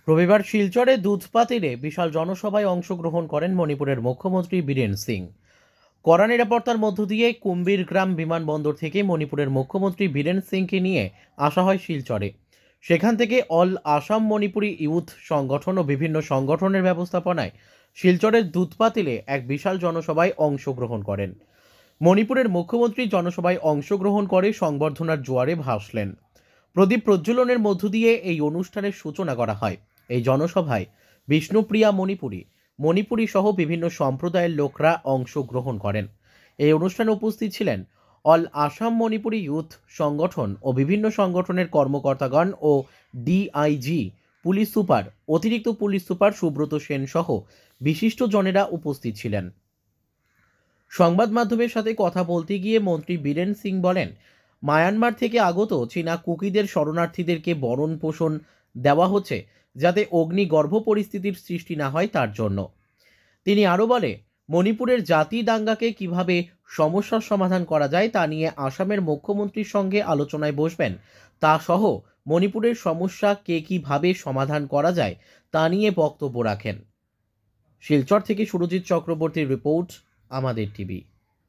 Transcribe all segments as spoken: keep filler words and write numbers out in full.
রবিবার শিলচরে দুধপাতিলে বিশাল জনসভায় অংশগ্রহণ করেন মণিপুরের মুখ্যমন্ত্রী বীরেন সিং। কড়া নিরাপত্তার মধ্য দিয়ে কুম্ভীরগ্রাম বিমানবন্দর থেকে মণিপুরের মুখ্যমন্ত্রী বীরেন সিংকে নিয়ে আসা হয় শিলচরে। সেখান থেকে অল আসাম মণিপুরী ইউথ সংগঠন ও বিভিন্ন সংগঠনের ব্যবস্থাপনায় শিলচরের দুধপাতিলে এক বিশাল জনসভায় অংশগ্রহণ করেন। মণিপুরের মুখ্যমন্ত্রী জনসভায় অংশগ্রহণ করে সংবর্ধনার জোয়ারে ভাসলেন। প্রদীপ প্রজ্বলনের মধ্য দিয়ে এই অনুষ্ঠানের সূচনা করা হয়। এই জনসভায় বিষ্ণুপ্রিয়া মণিপুরী মণিপুরী সহ বিভিন্ন সম্প্রদায়ের লোকরা অংশগ্রহণ করেন। এই অনুষ্ঠানে উপস্থিত ছিলেন অল আসাম মণিপুরী ইউথ সংগঠন ও বিভিন্ন সংগঠনের কর্মকর্তাগণ ও ডিআইজি, পুলিশ সুপার, অতিরিক্ত পুলিশ সুপার সুব্রত সেন সহ বিশিষ্ট জনেরা উপস্থিত ছিলেন। সংবাদ মাধ্যমের সাথে কথা বলতে গিয়ে মন্ত্রী বীরেন সিং বলেন, মায়ানমার থেকে আগত চীনা কুকিদের শরণার্থীদেরকে বরণ পোষণ দেওয়া হচ্ছে যাতে অগ্নিগর্ভ পরিস্থিতির সৃষ্টি না হয় তার জন্য। তিনি আরও বলে, মণিপুরের জাতি দাঙ্গাকে কিভাবে সমস্যার সমাধান করা যায় তা নিয়ে আসামের মুখ্যমন্ত্রীর সঙ্গে আলোচনায় বসবেন। তা সহ মণিপুরের সমস্যা কে কিভাবে সমাধান করা যায় তা নিয়ে বক্তব্য রাখেন। শিলচর থেকে সুরজিৎ চক্রবর্তীর রিপোর্ট, আমাদের টিভি।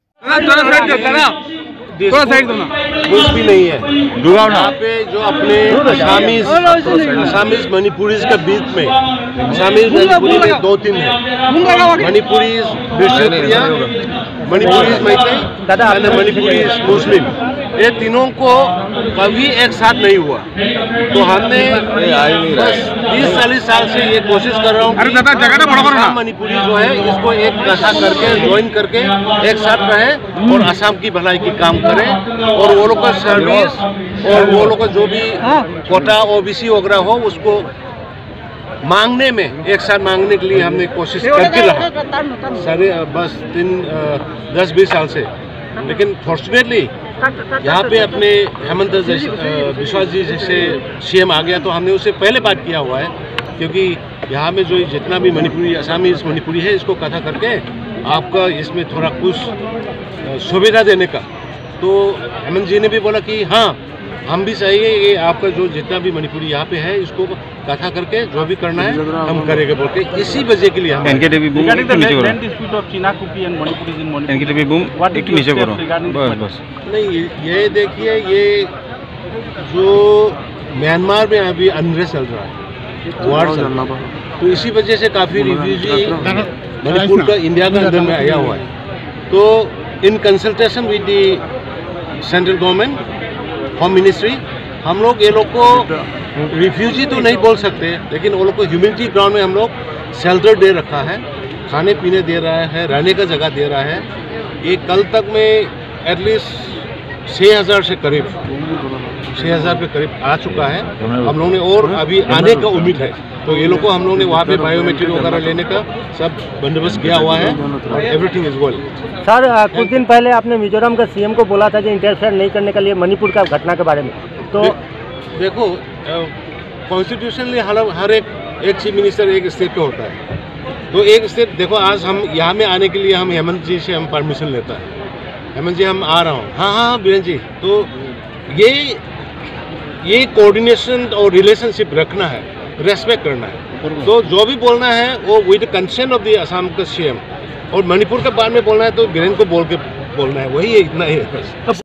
कुछ भी नहीं है यहाँ पे जो अपने असामीज असामीज मणिपुरीज के बीच में असामीज मणिपुरी में दो तीन है। मणिपुरीज विष्णुप्रिया, मणिपुरीज मैथिली और मणिपुरीज मुस्लिम, ये तीनों को कभी एक साथ नहीं हुआ। तो हमने बस बीस चालीस साल से ये कोशिश कर रहा हूँ कि मणिपुरी जो है इसको एक कथा करके ज्वाइन करके एक साथ रहे और असम की भलाई की काम करें और वो लोग का सर्विस और वो लोग का जो भी कोटा ओबीसी वगैरह हो उसको मांगने में एक साथ मांगने के लिए हमने कोशिश करके रहा सारे बस तीन दस बीस साल से। लेकिन फॉर्चुनेटली यहाँ पे अपने हेमंत बिश्वा जी जैसे सीएम आ गया तो हमने उससे पहले बात किया हुआ है, क्योंकि यहाँ में जो जितना भी मणिपुरी असामी मणिपुरी है इसको कथा करके आपका इसमें थोड़ा कुछ सुविधा देने का। तो हेमंत जी ने भी बोला कि हाँ हम भी चाहिए ये आपका जो जितना भी मणिपुरी यहाँ पे है इसको कथा करके जो भी करना है हम करेंगे बोल के इसी वजह के लिए हम एनकेटीवी बूम नहीं ये देखिए, ये जो म्यांमार में अभी अनरेस्ट चल रहा है, वार चल रहा है, तो इसी वजह से काफ़ी रिफ्यूजी मणिपुर का इंडिया के अंदर में आया हुआ है। तो in consultation with the central government home ministry हम लोग ये लोग को रिफ्यूजी तो नहीं बोल सकते, लेकिन वो लोग को ह्यूमैनिटी ग्राउंड में हम लोग शेल्टर दे रखा है, खाने पीने दे रहा है, रहने का जगह दे रहा है। ये कल तक में एटलीस्ट छः हज़ार से करीब छः हज़ार के करीब आ चुका है हम लोगों ने, और अभी आने का उम्मीद है। तो ये लोग को हम लोगों ने वहाँ पे बायोमेट्रिक वगैरह लेने का सब बंदोबस्त किया हुआ है और एवरीथिंग इज वेल। सर, कुछ दिन पहले आपने मिजोरम का सीएम को बोला था कि इंटरफेयर नहीं करने के लिए मणिपुर का घटना के बारे में। तो दे, देखो कॉन्स्टिट्यूशनली हर हर एक एक चीफ मिनिस्टर एक स्टेट का होता है। तो एक स्टेट देखो, आज हम यहाँ में आने के लिए हम हेमंत जी से हम परमिशन लेता है, हेमंत जी हम आ रहा हूँ, हाँ हाँ बीरेन जी। तो ये ये कोऑर्डिनेशन और रिलेशनशिप रखना है, रेस्पेक्ट करना है। तो जो भी बोलना है वो with consent of the Assam का सीएम, और मणिपुर के बारे में बोलना है तो बीरेन को बोल के बोलना है, वही इतना ही है।